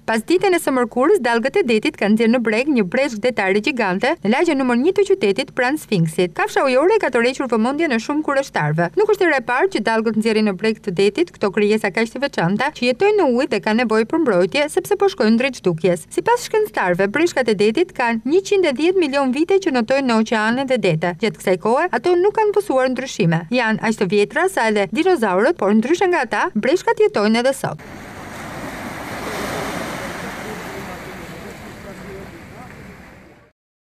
Pas ditën e së mërkurës, dallgët e detit kanë nxjerrë në breg një breshkë detare gjigante në lagjen numër 1 të qytetit pranë Sfinksit. Kafsha ujore ka tërhequr vëmendjen e shumë kureshtarëve. Nuk është hera e parë që dallgët nxjerrin në breg të detit këto krijesa kaq të veçanta që jetojnë në ujë dhe kanë nevojë për mbrojtje sepse po shkojnë drejt zhdukjes. Sipas shkencëtarëve, breshkat e detit kanë 110 milion vite që notojnë në oqeane dhe dete. Gjatë kësaj kohe, ato nuk kanë pësuar ndryshime. Janë aq të vjetra sa edhe dinozaurët, por ndryshe nga ata, breshkat jetojnë edhe sot.